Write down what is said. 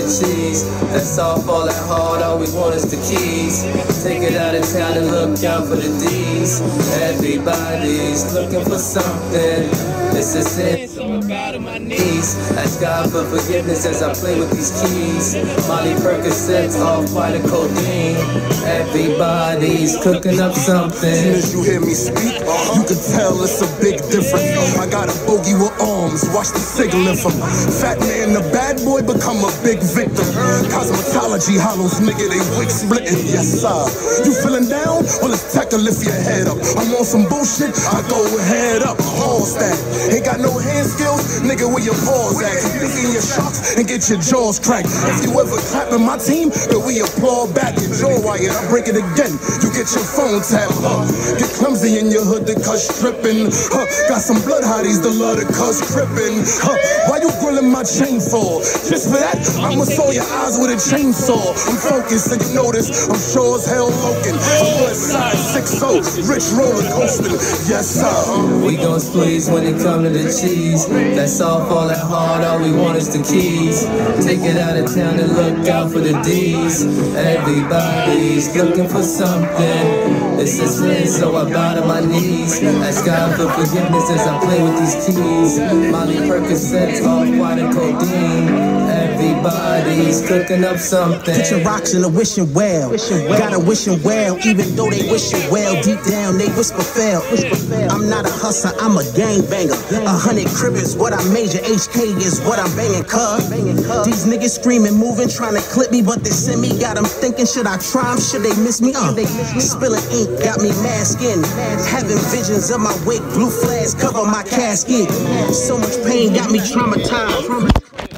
the cheese. That's all fall that hard, all we want is the keys. Take it out of town and look out for the D's. Everybody's looking for something. It's a sin, so I bow to my knees. Ask God for forgiveness as I play with these keys. Molly Percocets off by the codeine. Everybody's cooking up something. As you hear me speak, you can tell it's a big difference. I got a bogey with arms, watch the fig lift him. Fat man, the bad boy, become a big victim. Cosmetology hollows, nigga, they wig splitting. Yes, sir. You feeling down? Well, it's tech to lift your head up. I'm on some bullshit, I go head up. Pause that. Ain't got no hand skills, nigga, where your paws at? Picking your shots and get your jaws cracked. If you ever clapping my team, then we applaud back. Your jaw wired, I break it again. You get your phone tapped. Get clumsy in your hood, the cuss stripping. Got some blood hotties, the love the cuss crippin'. Why you grilling my chain for? Just for that, I'ma saw your eyes with a chainsaw. I'm focused, so you notice I'm sure as hell looking. I'm West Side 6-0, rich roller coasting. Yes, sir. We gon' squeeze when it comes to the cheese. That's all fall that hard, all we want is the keys. Take it out of town and look out for the D's. Everybody's looking for something. It's a sin, so I bow to my knees. Ask God for forgiveness as I play with these keys. Molly Percocets off white and codeine. Everybody's cooking up something. Put your rocks in a wishing well. Got a wishing well, even though they wishing well. Deep down they whisper fail. I'm not a hustler, I'm a gangbanger. 100 crib is what I major, HK is what I'm banging, cuz. These niggas screaming, moving, trying to clip me, but they send me. Got them thinking, should I try them? Should they miss me? Spilling ink, got me masking. Having visions of my wake, blue flags cover my casket. So much pain got me traumatized.